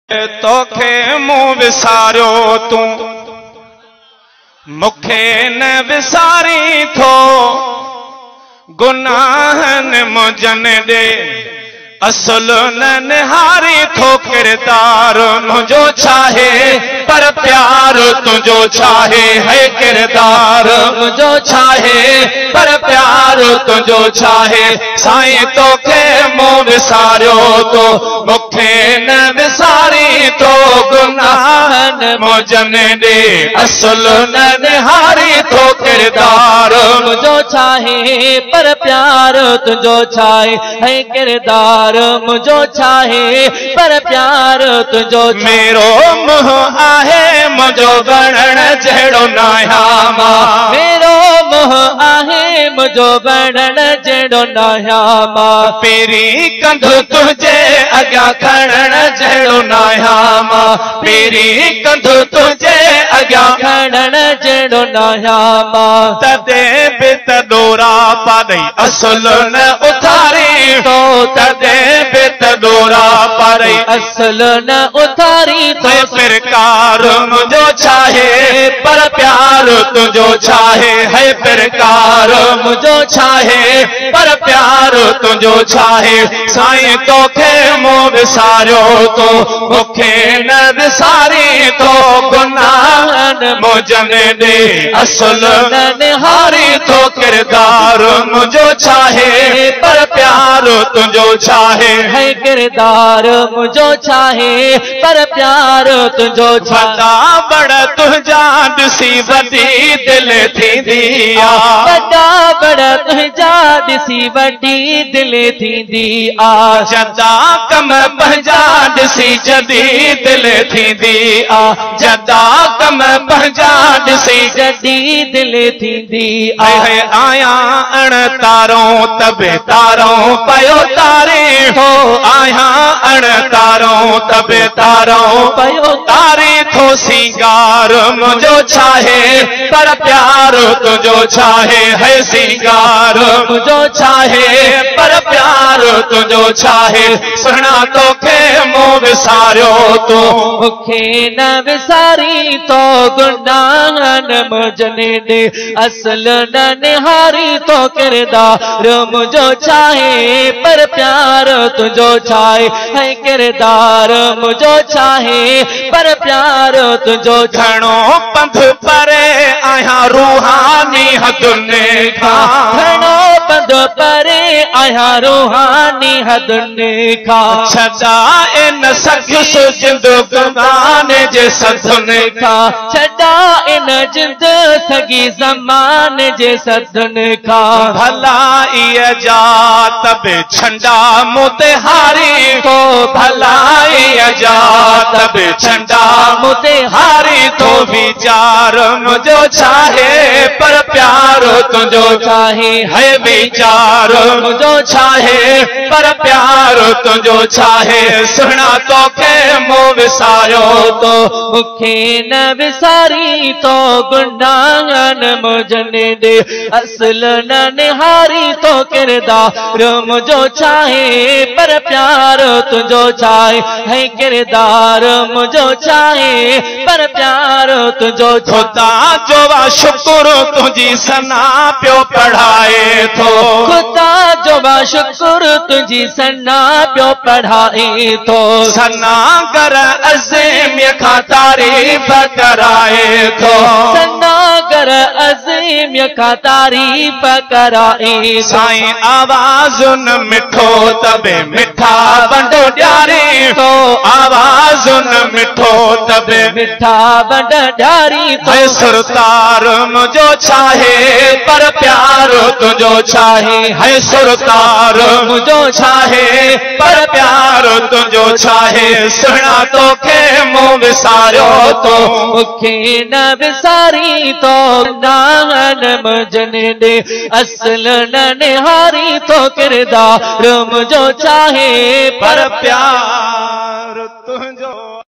तोखे मूं विसारियो तूं मुखे न विसारी थो गुनाहनि मुंहिंजनि ॾे असुल न निहारी थो किरदार मुंहिंजो छाहे पर प्यार तुंहिंजो छाहे है किरदार मुंहिंजो छाहे पर प्यार तुंहिंजो छाहे साईं तोखे मूं विसारियो तो मुखे न विसारी थो गुनाहनि मुंहिंजनि ॾे असुल न निहारी थो किरदार मुंहिंजो छाहे पर प्यार तुंहिंजो छाहे है किरदार मुंहिंजो छाहे पर प्यार तुंहिंजो मेरो मुंह आहे मुंहिंजो वर्णन जहिड़ो नाहियां मां मेरो मुंह आहे मुंहिंजो वर्णन जहिड़ो नाहियां मां पहिरीं कंधु तुंहिंजे अॻियां खणण जहिड़ो नाहियां मां पहिरीं कंधु तुंहिंजे अॻियां खणण जहिड़ो नाहियां मां तॾहिं बि त ॾोरा पाॾई असुल न उथारी थो तॾहिं बि त ॾोरा पाॾई असुल न उथारी थो प्रकार मुंहिंजो छाहे पर प्यार तुंहिंजो छाहे है प्रकार मुंहिंजो छाहे पर प्यार तुंहिंजो छाहे साईं तोखे मूं विसारियो तो मुखे न विसारी थो गुनाहनि मुंहिंजनि ॾे असुल न निहारी थो किरदार मुंहिंजो छाहे पर प्यार तुंहिंजो छाहे है किरदार मुंहिंजो छाहे पर प्यार तुंहिंजो वॾा बड़ तुंहिंजा ॾिसी वॾी दिलि थींदी आ वॾा बड़ तुंहिंजा ॾिसी वॾी दिलि थींदी आ जदा कम पंहिंजा ॾिसी जदी दिलि थींदी आ जदा कम पंहिंजा ॾिसी जॾी दिलि थींदी आ आयां अण तारों तबे तारों पयो तारे हो आयां अण तारों तबे तारों पयो तारे थो सिंगार मुंहिंजो छाहे पर प्यार तुंहिंजो छाहे है सिंगार मुंहिंजो छाहे पर प्यार तुंहिंजो छाहे सुहिणा तोखे मूं विसारियो तो मुखे न विसारी तो गुनाहनि मुंहिंजनि ॾे असुल न निहारी तो किरदार मुंहिंजो छाहे पर प्यार तुंहिंजो छाहे है किरदार मुंहिंजो छाहे पर प्यार तुंहिंजो घणो पंध परे आहियां रूहानी हदुनि खां घणो पंध परे आहियां रूहानी हदुनि खां छॾा इन सखियुस जिंदगाने जे सदुनि खां छॾा इन जिंद सगी ज़माने जे सदुनि खां भला इह जात बि छंडा मूं ते हारी थो भला इह जात बि छंडा मूं ते हारी थो वीचार मुंहिंजो छाहे पर प्यार तुंहिंजो छाहे है वीचार मुंहिंजो छाहे पर प्यार तुंहिंजो छाहे सुहिणा तोखे मूं विसारियो तो मुखे न विसारी तो गुनाहनि मुंहिंजनि ॾे असुल न निहारी तो किरदार मुंहिंजो छाहे पर प्यार तुंहिंजो छाहे है किरदार मुंहिंजो छाहे पर प्यार तुंहिंजो खुदा जो वा शुक्र तुंहिंजी सना पियो पढ़ाए थो खुदा जो वा शुक्र तुंहिंजी सना पियो पढ़ाए थो सना कर अज़ीम खां तारीफ़ कराए थो सना कर अज़ीम खां तारीफ़ कराए साईं आवाज़ुन मिठो तबे मिठा बंडो ॾियारी थो आवाज़ुन मिठो तबे मिठा बंड ॾियारी थो सुरतार मुंहिंजो छाहे पर प्यार तुंहिंजो छाहे है सुरतार मुंहिंजो छाहे पर प्यार तुंहिंजो छाहे सुहिणा तोखे मूं विसारियो तो मुखे न विसारी तो गुनाहनि मुंहिंजनि ॾे असुल न निहारी तो किरदार मुंहिंजो छाहे पर प्यार तुंहिंजो